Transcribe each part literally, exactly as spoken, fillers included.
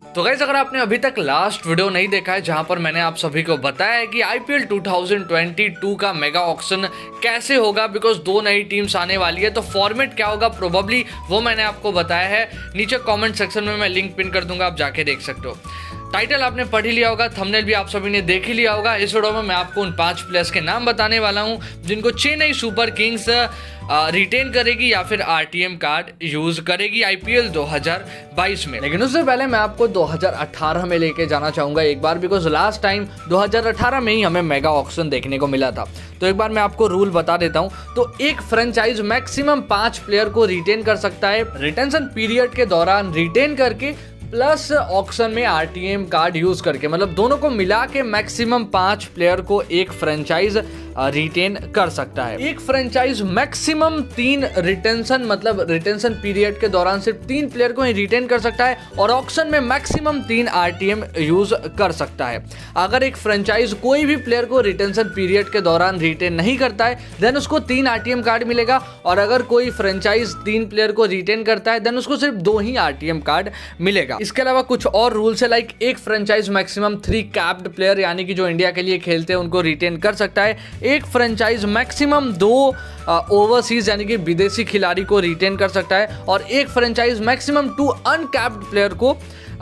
तो गाइस अगर आपने अभी तक लास्ट वीडियो नहीं देखा है जहां पर मैंने आप सभी को बताया है कि IPL two thousand twenty two का मेगा ऑक्शन कैसे होगा, बिकॉज दो नई टीम्स आने वाली है, तो फॉर्मेट क्या होगा प्रोबेबली वो मैंने आपको बताया है। नीचे कमेंट सेक्शन में मैं लिंक पिन कर दूंगा, आप जाके देख सकते हो। टाइटल आपने पढ़ ही लिया होगा, थंबनेल भी आप सभी ने देख ही लिया होगा। इस वीडियो में मैं आपको उन पांच प्लेयर्स के नाम बताने वाला हूं जिनको चेन्नई सुपर किंग्स रिटेन करेगी या फिर आरटीएम कार्ड यूज करेगी आईपीएल दो हज़ार बाईस में। लेकिन उससे पहले मैं आपको दो हज़ार अठारह में लेके जाना चाहूंगा एक बार, बिकॉज लास्ट टाइम दो हज़ार अठारह में ही हमें मेगा ऑक्शन देखने को मिला था। तो एक बार मैं आपको रूल बता देता हूं। तो एक फ्रेंचाइज मैक्सिमम पांच प्लेयर को रिटेन कर सकता है रिटेंशन पीरियड के दौरान रिटेन करके, प्लस ऑक्शन में आरटीएम कार्ड यूज करके, मतलब दोनों को मिला के मैक्सिमम पांच प्लेयर को एक फ्रेंचाइज रिटेन कर सकता है। एक फ्रेंचाइज मैक्सिमम तीन रिटेंशन मतलब रिटेंशन पीरियड के दौरान सिर्फ तीन प्लेयर को ही रिटेन कर सकता है और ऑक्शन में मैक्सिमम तीन आरटीएम यूज कर सकता है। अगर एक फ्रेंचाइज कोई भी प्लेयर को रिटेंशन पीरियड के दौरान रिटेन नहीं करता है देन उसको तीन आरटीएम कार्ड मिलेगा, और अगर कोई फ्रेंचाइज तीन प्लेयर को रिटेन करता है देन उसको सिर्फ दो ही आरटीएम कार्ड मिलेगा। इसके अलावा कुछ और रूल्स है, लाइक एक franchise maximum three capped player यानी कि जो इंडिया के लिए खेलते हैं उनको रिटेन कर सकता है। एक फ्रेंचाइज मैक्सिमम दो ओवरसीज यानी कि विदेशी खिलाड़ी को रिटेन कर सकता है, और एक franchise maximum two uncapped player को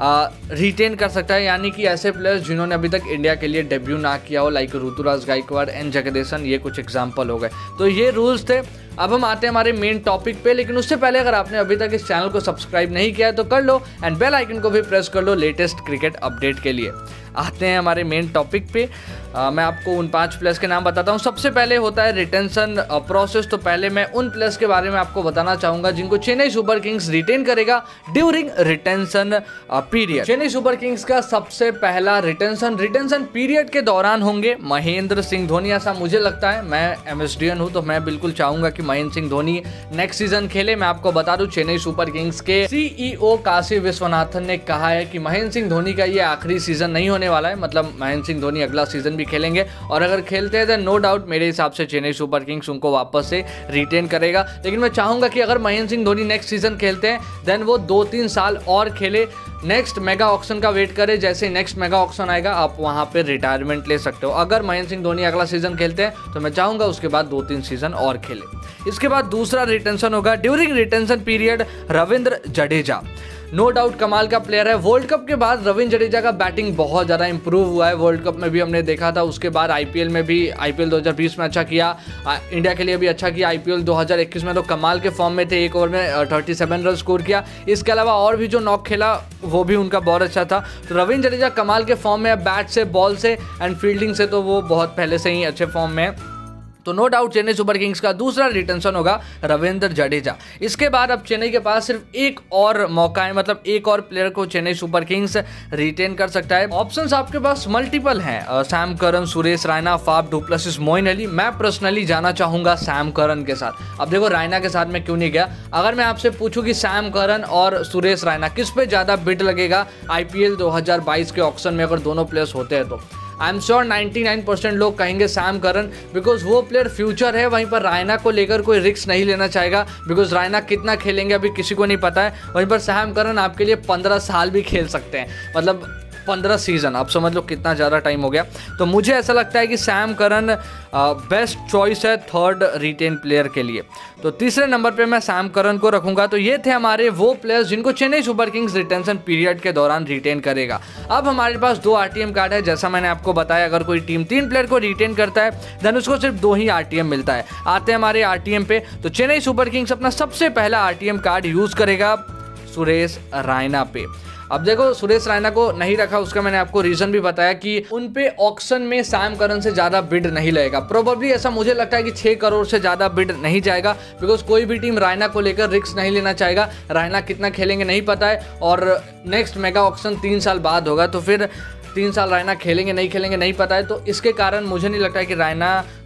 रिटेन कर सकता है, यानी कि ऐसे प्लेयर्स जिन्होंने अभी तक इंडिया के लिए डेब्यू ना किया हो, लाइक ऋतुराज गायकवाड़ एंड जगदेशन, ये कुछ एग्जांपल हो गए। तो ये रूल्स थे। अब हम आते हैं हमारे मेन टॉपिक पे, लेकिन उससे पहले अगर आपने अभी तक इस चैनल को सब्सक्राइब नहीं किया है तो कर लो, एंड बेल आइकन को भी प्रेस कर लो लेटेस्ट क्रिकेट अपडेट के लिए। आते हैं हमारे मेन टॉपिक पे। आ, मैं आपको उन पांच प्लेयर्स के नाम बताता हूं। सबसे पहले होता है रिटेंशन प्रोसेस। तो पहले मैं उन प्लेयर्स के बारे में आपको बताना चाहूंगा जिनको चेन्नई सुपर किंग्स रिटेन करेगा during retention period. Chennai Super Kings का सबसे पहला रिटेंशन रिटेंशन पीरियड के दौरान होंगे महेंद्र सिंह धोनी। ऐसा मुझे लगता है, मैं एमएसडीएन हूं तो मैं बिल्कुल चाहूंगा कि महेंद्र सिंह धोनी नेक्स्ट सीजन खेले। मैं आपको बता दूं चेन्नई सुपर किंग्स के सीईओ काशी विश्वनाथन ने कहा है कि महेंद्र सिंह धोनी का ये आखिरी सीजन नहीं होने वाला है, मतलब महेंद्र सिंह धोनी अगला सीजन भी खेलेंगे, और अगर खेलते हैं तो नो डाउट मेरे हिसाब से चेन्नई सुपर किंग्स उनको वापस से रिटेन करेगा। लेकिन मैं चाहूंगा कि अगर महेंद्र सिंह धोनी नेक्स्ट सीजन खेलते हैं देन वो दो तीन साल और खेले, नेक्स्ट मेगा ऑक्शन का वेट करे। जैसे नेक्स्ट मेगा ऑक्शन आएगा आप वहां पे रिटायरमेंट ले सकते हो। अगर महेंद्र सिंह धोनी अगला सीजन खेलते हैं तो मैं चाहूंगा उसके बाद दो तीन सीजन और खेले। इसके बाद दूसरा रिटेंशन होगा during retention period Ravindra Jadeja. No doubt कमाल का प्लेयर है। वर्ल्ड कप के बाद रविंद्र जडेजा का बैटिंग बहुत ज़्यादा इंप्रूव हुआ है। वर्ल्ड कप में भी हमने देखा था, उसके बाद आईपीएल में भी आईपीएल दो हज़ार बीस में अच्छा किया, इंडिया के लिए भी अच्छा किया। आईपीएल दो हज़ार इक्कीस में तो कमाल के फॉर्म में थे, एक ओवर में सैंतीस रन स्कोर किया। इसके अलावा और भी जो नॉक खेला वो भी उनका बहुत अच्छा था। तो रविंद्र जडेजा कमाल के फॉर्म में है, बैट से, बॉल से एंड फील्डिंग से तो वो बहुत पहले से ही अच्छे फॉर्म में है। तो no doubt Chennai Super Kings का दूसरा रिटेंशन होगा रविंद्र जडेजा। इसके बाद अब चेन्नई के पास सिर्फ एक और मौका है, मतलब एक और प्लेयर को चेन्नई सुपर किंग्स रिटेन कर सकता है। ऑप्शंस आपके पास मल्टीपल हैं, Sam Curran, Suresh Raina, Faf du Plessis, Moeen Ali. मैं पर्सनली जाना चाहूंगा सैम करन के साथ। अब देखो रैना के साथ मैं क्यों नहीं गया, अगर मैं आपसे पूछूं कि सैम करन और सुरेश रैना किस पे ज्यादा बिड लगेगा आईपीएल दो हज़ार बाईस के ऑक्शन में, अगर दोनों प्लेयर्स होते हैं तो आई एम श्योर निन्यानवे परसेंट लोग कहेंगे सैम करन, बिकॉज वो प्लेयर फ्यूचर है। वहीं पर रायना को लेकर कोई रिस्क नहीं लेना चाहेगा, बिकॉज रायना कितना खेलेंगे अभी किसी को नहीं पता है। वहीं पर सैम करन आपके लिए पंद्रह साल भी खेल सकते हैं, मतलब पंद्रह सीजन, आप समझ लो कितना ज़्यादा टाइम हो गया। तो मुझे ऐसा लगता है कि सैम करन बेस्ट चॉइस है थर्ड रिटेन प्लेयर के लिए। तो तीसरे नंबर पे मैं सैम करन को रखूंगा। तो ये थे हमारे वो प्लेयर्स जिनको Chennai Super Kings retention period के दौरान रिटेन करेगा। अब हमारे पास दो आरटीएम कार्ड है, जैसा मैंने आपको बताया। अगर कोई टीम तीन प्लेयर को रिटेन करता है देन उसको सिर्फ दो ही आरटीएम मिलता है। आते हैं हमारे आरटीएम पे। तो चेन्नई सुपर किंग्स अपना सबसे पहला आरटीएम कार्ड यूज करेगा सुरेश रैना पे। अब देखो सुरेश रैना को नहीं रखा, उसका मैंने आपको रीजन भी बताया कि उन पे ऑक्शन में सैम करन से ज्यादा बिड नहीं लगेगा। प्रोबेबली ऐसा मुझे लगता है कि छह करोड़ से ज्यादा बिड नहीं जाएगा, बिकॉज कोई भी टीम रैना को लेकर रिस्क नहीं लेना चाहेगा। रैना कितना खेलेंगे नहीं पता है, और नेक्स्ट मेगा ऑक्शन तीन साल बाद होगा, तो फिर तीन साल रैना खेलेंगे नहीं खेलेंगे नहीं पता है। तो इसके कारण मुझे नहीं लगता है कि रैना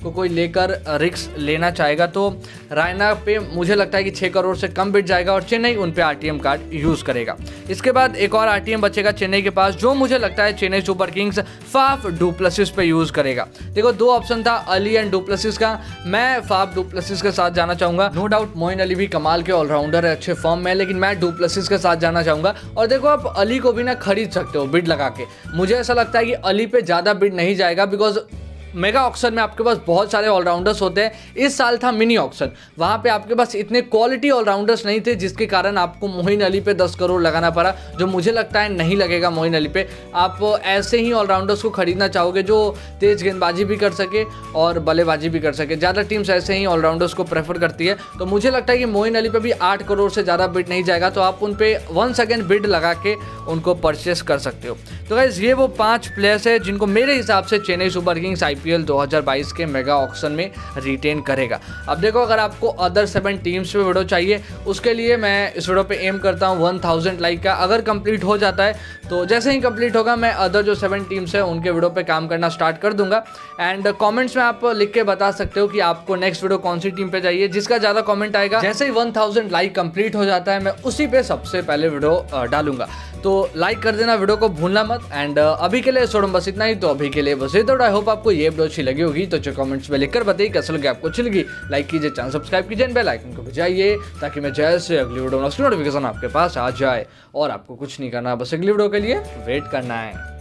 को कोई लेकर रिस्क लेना चाहेगा तो रायना पे मुझे लगता है कि छः करोड़ से कम बिट जाएगा और चेन्नई उन पे आरटीएम कार्ड यूज़ करेगा। इसके बाद एक और आरटीएम बचेगा चेन्नई के पास, जो मुझे लगता है Chennai Super Kings Faf du Plessis पे यूज़ करेगा। देखो दो ऑप्शन था अली एंड डुप्लेसिस का, मैं फाफ डुप्लेसिस के साथ जाना चाहूँगा। नो डाउट मोइन अली भी कमाल के ऑलराउंडर है, अच्छे फॉर्म में, लेकिन मैं डुप्लेसिस के साथ जाना चाहूँगा। और देखो आप अली को भी ना खरीद सकते हो बिड लगा के, मुझे ऐसा लगता है कि अली पे ज़्यादा बिड नहीं जाएगा, बिकॉज मेगा ऑक्शन में आपके पास बहुत सारे ऑलराउंडर्स होते हैं। इस साल था मिनी ऑक्शन, वहाँ पे आपके पास इतने क्वालिटी ऑलराउंडर्स नहीं थे, जिसके कारण आपको मोइन अली पे दस करोड़ लगाना पड़ा, जो मुझे लगता है नहीं लगेगा मोइन अली पे। आप ऐसे ही ऑलराउंडर्स को खरीदना चाहोगे जो तेज़ गेंदबाजी भी कर सके और बल्लेबाजी भी कर सके। ज़्यादा टीम्स ऐसे ही ऑलराउंडर्स को प्रेफर करती है, तो मुझे लगता है कि मोइन अली पे भी आठ करोड़ से ज़्यादा बिड नहीं जाएगा, तो आप उन पर वन सेकेंड बिड लगा के उनको परचेस कर सकते हो। तो गाइस ये वो पाँच प्लेयर्स है जिनको मेरे हिसाब से चेन्नई सुपर किंग्स आईपीएल दो हज़ार बाईस के मेगा ऑक्शन में रिटेन करेगा। अब देखो अगर आपको अदर सेवन टीम्स पे वीडियो चाहिए, उसके लिए मैं इस वीडियो पे एम करता हूँ वन थाउजेंड लाइक का। अगर कंप्लीट हो जाता है तो जैसे ही कंप्लीट होगा मैं अदर जो सेवन टीम्स है उनके वीडियो पे काम करना स्टार्ट कर दूंगा। एंड कमेंट्स में आप लिख के बता सकते हो कि आपको नेक्स्ट वीडियो कौन सी टीम पे चाहिए। जिसका ज़्यादा कमेंट आएगा, जैसे ही वन थाउजेंड लाइक कंप्लीट हो जाता है, मैं उसी पे सबसे पहले वीडियो डालूंगा। तो लाइक कर देना, वीडियो को भूलना मत। एंड अभी के लिए छोड़ो बस इतना ही, तो अभी के लिए बस ये तो। आई होप आपको ये वीडियो अच्छी लगी होगी, तो जो कमेंट्स में लिखकर बताइए कैसे लगे आपको, अच्छी लगी लाइक कीजिए, चैनल सब्सक्राइब कीजिए, बेल आइकन को बजाइए, ताकि मैं जैसे अगली वीडियो नोटिफिकेशन आपके पास आ जाए। और आपको कुछ नहीं करना, बस अगली वीडियो के लिए वेट करना है।